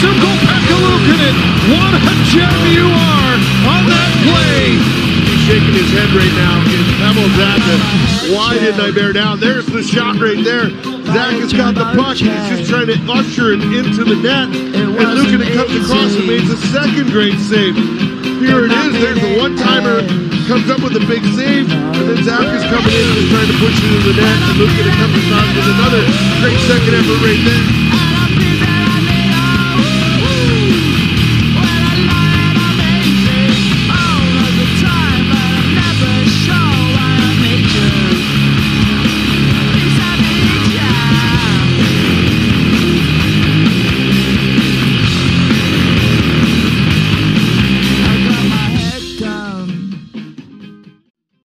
Ukko-Pekka Luukkonen, what a gem you are on that play. He's shaking his head right now. His pebbles at the why didn't I bear down? There's the shot right there. Zach has got the puck and he's just trying to usher it into the net. And Luukkonen comes across and makes a second great save. Here it is. There's the one-timer. Comes up with a big save. And then Zach is coming in and trying to push it into the net. And Luukkonen comes across with another great second effort right there.